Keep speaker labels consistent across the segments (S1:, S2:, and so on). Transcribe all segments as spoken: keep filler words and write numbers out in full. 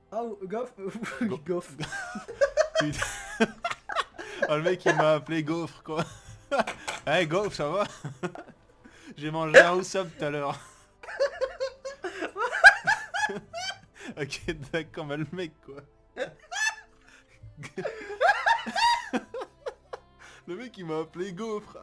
S1: Ah, Goff.
S2: Go-
S1: Goff.
S2: Putain. Oh, le mec il m'a appelé gaufre quoi. Hey gaufre, ça va? J'ai mangé un Usopp tout à l'heure. Ok, d'accord, mais le mec quoi. Le mec il m'a appelé gaufre.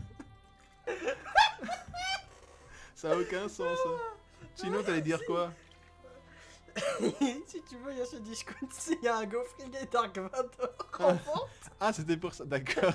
S2: Ça a aucun sens. Hein. Sinon t'allais dire quoi?
S1: Si tu veux, il y a ce discount, il y a un gaufrier Dark Vador en vente.
S2: Ah, c'était pour ça, d'accord.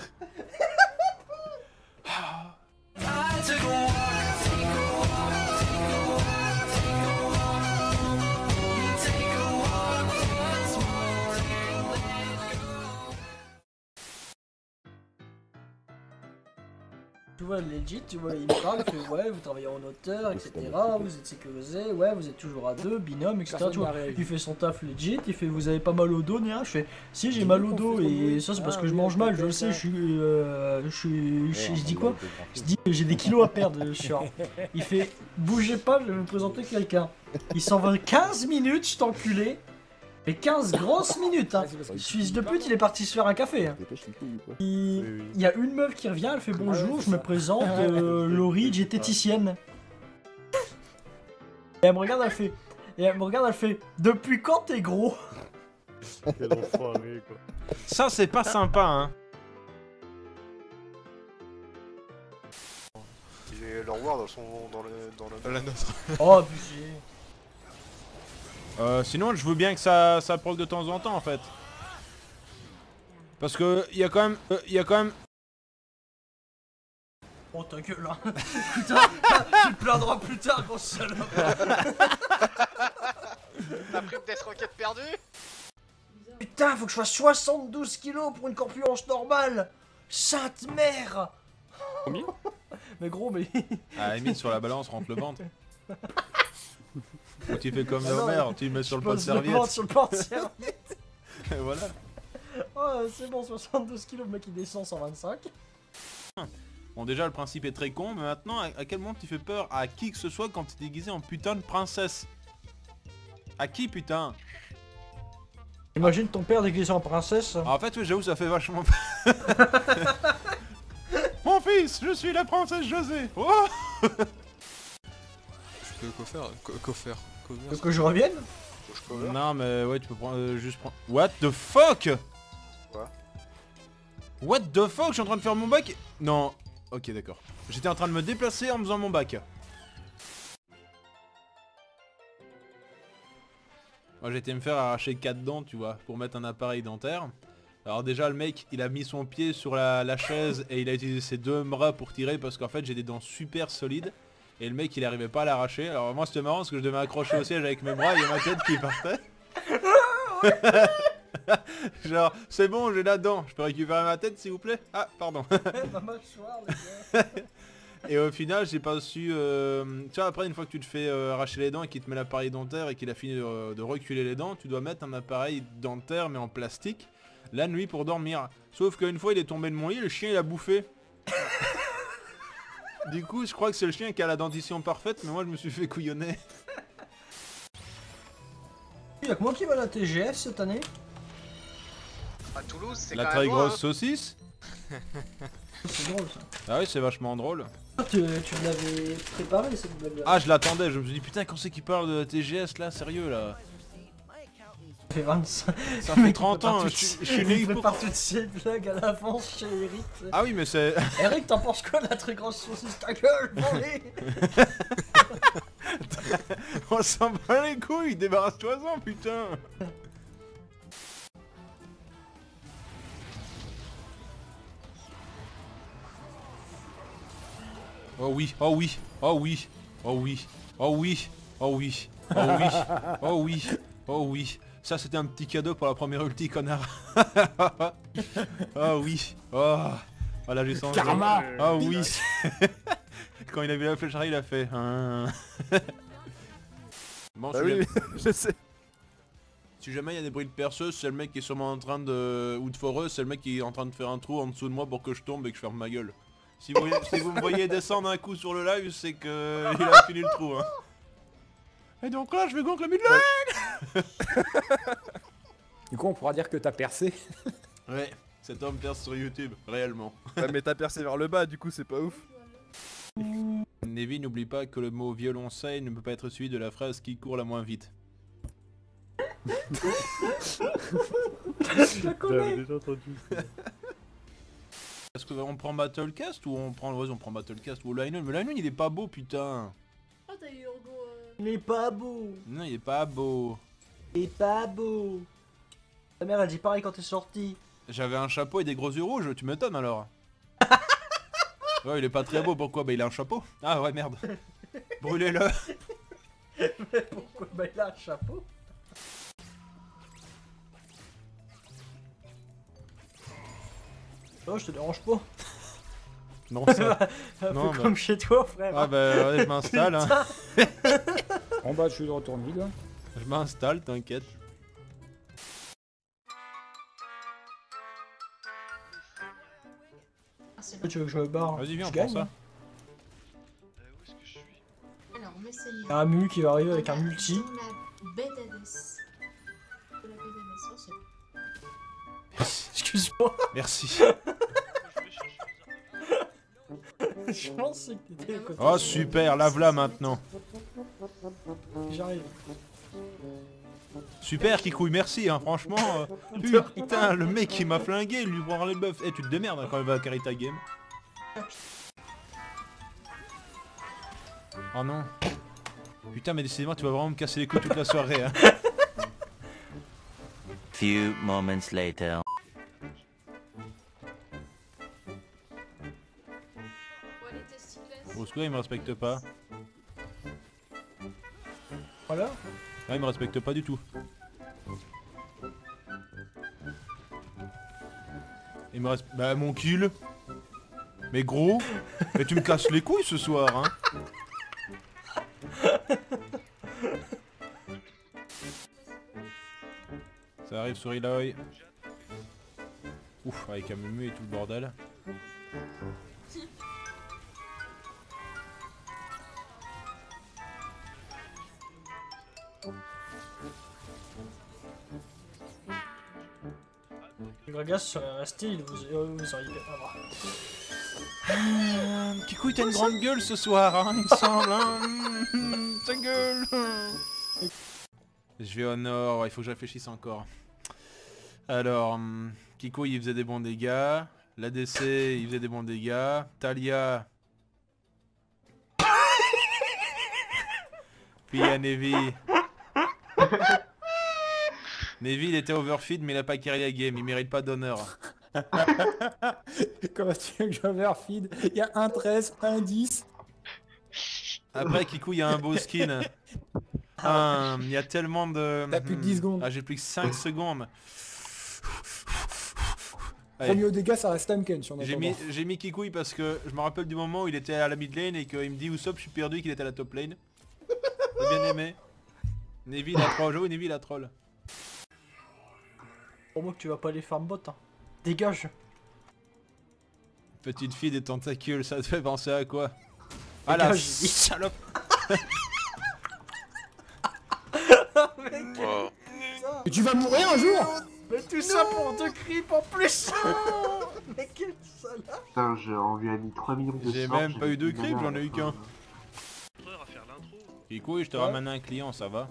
S1: Tu vois, legit, tu vois, il me parle, il fait ouais, vous travaillez en hauteur, et cetera. Vous êtes sécurisé, ouais, vous êtes toujours à deux, binôme, et cetera. Tu vois, il fait son taf legit, il fait vous avez pas mal au dos, nia. Je fais si j'ai mal au dos, et ça c'est parce que je mange mal, je le sais, je suis. Euh, je suis. Je je dis quoi? Je dis j'ai des kilos à perdre, je suis. Il fait bougez pas, je vais me présenter quelqu'un. Il s'en va quinze minutes, je t'enculé. Et quinze grosses minutes, hein. Fils de pute, il est parti se faire un café. Hein. Il...
S2: Oui, oui.
S1: il y a une meuf qui revient, elle fait bonjour, je me présente, euh, Laurie, diététicienne. Et elle me regarde, elle fait. Et elle me regarde, elle fait. Depuis quand t'es gros?
S3: Quel enfoiré quoi.
S2: Ça c'est pas sympa hein.
S4: J'ai leur war dans son. dans le. dans le.
S2: La nôtre.
S1: Oh, abusé.
S2: Euh, sinon je veux bien que ça, ça proc de temps en temps en fait. Parce que il y a quand même. Il y a quand même.
S1: Oh ta gueule hein. Putain, tu te plaindras plus tard, gros salope.
S4: La prime d'être roquette perdue.
S1: Putain, faut que je fasse soixante-douze kilos pour une corpulence normale. Sainte mère.
S3: Combien?
S1: Mais gros, mais...
S2: À la limite sur la balance rentre le ventre. Ou tu fais comme
S1: Ah non,
S2: Homer, tu le mets sur le pot de
S1: pose le ventre
S2: serviette.
S1: sur le porte-serviette.
S2: Et voilà.
S1: Oh, c'est bon, soixante-douze kilos, le mec il descend cent vingt-cinq.
S2: Bon déjà le principe est très con, mais maintenant à, à quel moment tu fais peur à qui que ce soit quand tu es déguisé en putain de princesse? À qui putain?
S1: Imagine ton père déguisé en princesse.
S2: Ah, en fait oui j'avoue ça fait vachement Mon fils, je suis la princesse José. Oh
S5: Je peux quoi faire? Quoi faire?
S1: Veux que je revienne?
S4: Touche cover.
S2: Non mais ouais tu peux prendre euh, juste prendre. What the fuck?
S4: Quoi?
S2: What the fuck? Je suis en train de faire mon bac. Non. Ok d'accord. J'étais en train de me déplacer en faisant mon bac. Moi j'ai été me faire arracher quatre dents tu vois pour mettre un appareil dentaire. Alors déjà le mec il a mis son pied sur la, la chaise et il a utilisé ses deux bras pour tirer parce qu'en fait j'ai des dents super solides. Et le mec il arrivait pas à l'arracher. Alors moi c'était marrant parce que je devais accrocher au siège avec mes bras et il y a ma tête qui partait. Genre c'est bon j'ai la dent, je peux récupérer ma tête s'il vous plaît? Ah pardon.
S1: Ma mâchoire, les gars.
S2: Et au final j'ai pas su... Euh... Tu vois après une fois que tu te fais euh, arracher les dents et qu'il te met l'appareil dentaire et qu'il a fini de, de reculer les dents, tu dois mettre un appareil dentaire mais en plastique la nuit pour dormir. Sauf qu'une fois il est tombé de mon lit, le chien il a bouffé. Du coup je crois que c'est le chien qui a la dentition parfaite mais moi je me suis fait couillonner.
S1: Y'a que moi qui va à la T G F cette année.
S4: À Toulouse, c'est
S2: La
S4: quand
S2: très
S4: même loin,
S2: grosse saucisse.
S1: C'est drôle ça.
S2: Ah oui c'est vachement drôle.
S1: Tu, tu l'avais préparé cette blague là.
S2: Ah je l'attendais, je me suis dit putain quand c'est qu'il parle de la T G S là, sérieux là.
S1: Ça fait vingt-cinq.
S2: Ça fait trente ans, je suis- je suis né
S1: Il
S2: pour...
S1: prépare toutes ces blagues à l'avance chez Eric.
S2: Ah oui mais c'est...
S1: Eric, t'en penses quoi de la très grosse saucisse? Ta gueule, voler.
S2: On s'en bat les couilles, débarrasse-toi-en putain. Oh oui, oh oui, oh oui, oh oui, oh oui, oh oui, oh oui, oh oui, oh oui. Ça c'était un petit cadeau pour la première ulti connard. Oh oui, oh. Voilà j'ai senti.
S3: Karma.
S2: Oh oui. Quand il a vu la flèche arriver il a fait... Hein. Bon,
S3: Bah
S2: si,
S3: oui,
S2: jamais,
S3: je sais.
S2: si jamais il y a des bruits de perceuse, c'est le mec qui est sûrement en train de... Ou de foreuse, c'est le mec qui est en train de faire un trou en dessous de moi pour que je tombe et que je ferme ma gueule. Si vous, voyez, si vous me voyez descendre un coup sur le live, c'est que il a fini le trou. Hein. Et donc là, je vais gonfler la mine.
S6: Du coup, on pourra dire que t'as percé.
S2: Ouais, cet homme perce sur YouTube, réellement.
S3: Ouais, mais t'as percé vers le bas, du coup, c'est pas ouf.
S2: Nevi, n'oublie pas que le mot violoncelle ne peut pas être suivi de la phrase qui court la moins vite.
S3: J'avais déjà entendu ça.
S2: Est-ce qu'on prend Battlecast ou on prend... Ouais, on prend Battlecast ou Lionel. Mais Lionel, il est pas beau, putain.
S7: Oh, t'as eu Urgo. Euh...
S1: Il est pas beau.
S2: Non, il est pas beau.
S1: Il est pas beau. Ta mère, elle dit pareil quand t'es sorti.
S2: J'avais un chapeau et des gros yeux rouges, tu m'étonnes alors. Ouais, il est pas très beau, pourquoi? Bah il a un chapeau. Ah ouais, merde. Brûlez-le.
S1: Mais pourquoi? Bah il a un chapeau. Oh, je te dérange pas.
S2: Non, ça...
S1: Un
S2: Non,
S1: peu
S2: bah-
S1: comme chez toi, frère.
S2: Ah bah ouais, je m'installe. Hein.
S6: En bas, je suis de retour, les gars.
S2: Je m'installe, t'inquiète.
S7: Ah, c'est bon.
S1: Tu veux que je me barre?
S2: Vas-y, viens,
S1: Je
S2: on prend
S1: gagne,
S2: ça.
S1: hein.
S4: Euh, où est-ce que je suis?
S7: Alors, on va essayer.
S1: Il y a un Mu qui va arriver avec un multi.
S7: Sur la baie d'Hadès. De la baie d'Hadès, oh, c'est bon.
S1: Excuse-moi.
S2: Merci.
S4: Je vais chercher les artefacts.
S1: Je pensais que t'étais à côté.
S2: Oh super, lave-la maintenant.
S1: J'arrive.
S2: Super Kikouille, merci hein, franchement. euh, Putain, le mec il m'a flingué, lui voir les buffs. Eh tu te démerdes hein, quand il va carry ta game. Oh non. Putain mais décidément tu vas vraiment me casser les couilles toute la soirée hein.
S8: Few moments later.
S7: Ouais, les testicles.
S2: Au secours il me respecte pas.
S1: Voilà.
S2: Ah il me respecte pas du tout. Il me respecte... Bah mon kill. Mais gros. Mais tu me casses les couilles ce soir hein. Ça arrive sur Eloy. Ouf, avec un Mumu et tout le bordel.
S1: Le Gragas serait resté, il vous, euh, vous auriez bien. Ah, bah.
S2: Euh, Kikouille, t'as une grande gueule ce soir, hein, il me semble. Hein. Ta gueule. Je vais au nord, il faut que je réfléchisse encore. Alors, hum, Kikouille, il faisait des bons dégâts. L'A D C, il faisait des bons dégâts. Talia. Puis il y a Nevi. Nevi, il était overfeed, mais il a pas carry la game, il mérite pas d'honneur.
S6: Comment tu veux que j'overfeed? Il y a un treize, un dix.
S2: Après, Kikou, il y a un beau skin. Un- Il y a tellement de...
S6: T'as plus que dix secondes.
S2: Ah, j'ai plus que cinq secondes. Allez,
S6: Premier au dégâts, ça reste Tamken sur notre
S2: j'ai mis, j'ai mis Kikouille parce que je me rappelle du moment où il était à la mid lane et qu'il me dit Usopp, je suis perdu, qu'il était à la top lane. J'ai bien aimé. Nevi, il a troll. Oh, Nevi, il a troll.
S1: Pour moi que tu vas pas aller farm bot. Hein. Dégage.
S2: Petite fille des tentacules, ça te fait penser à quoi? Ah la
S1: Dégage, j'ai dit.
S2: salope.
S4: Wow.
S6: Et tu vas mourir un jour.
S1: Mais tout ça pour deux creeps en plus. Mais quel salade.
S9: Putain, j'ai- on lui a mis trois millions de
S2: J'ai
S9: sorts,
S2: même pas eu de
S9: plus
S2: creep,
S9: mana
S2: j'en ai eu
S9: à la
S2: qu'un.
S9: fin.
S4: À faire l'intro.
S2: Kikouille, je te
S1: Ouais.
S2: ramène un client, ça va?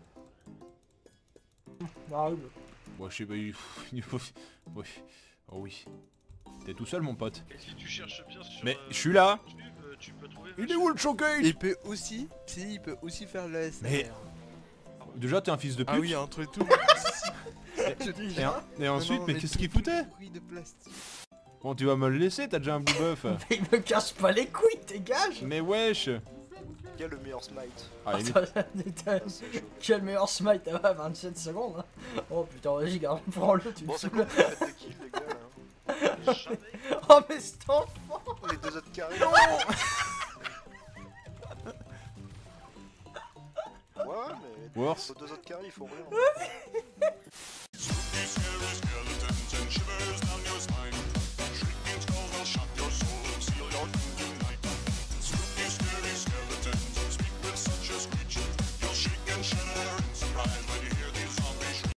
S1: Arrive.
S2: Bon, je sais pas, il faut... il faut- Oui. Oh oui. T'es tout seul, mon pote.
S4: Et si tu cherches bien sur
S2: Mais
S4: euh,
S2: je suis là.
S4: YouTube, euh, tu peux trouver.
S2: Il est où le showcase?
S5: Il peut aussi, si, il peut aussi faire le S M R.
S2: Mais- Déjà, t'es un fils de pute.
S5: Ah oui, entre tout.
S2: Et, en- et ensuite,
S5: Non,
S2: mais
S5: mais
S2: qu'est-ce
S5: tout-
S2: qu'il
S5: tout
S2: foutait?
S5: pourri de plastique.
S2: Bon, tu vas me le laisser, t'as déjà un blue buff.
S1: Mais il me casse pas les couilles, dégage.
S2: Mais wesh.
S4: Quel est le meilleur smite?
S2: Ah, il est-
S1: Attends, putain, quel meilleur smite à vingt-sept secondes. Hein. Oh putain, vas-y, gars, prends-le, tu me
S4: Bon, c'est
S1: saoules.
S4: quoi le fait de kill, les gars là? Jamais.
S1: Oh, mais cet enfant.
S4: Les deux autres carrés. Ouais, mais
S2: Worse.
S4: les deux autres carrés ils font rien.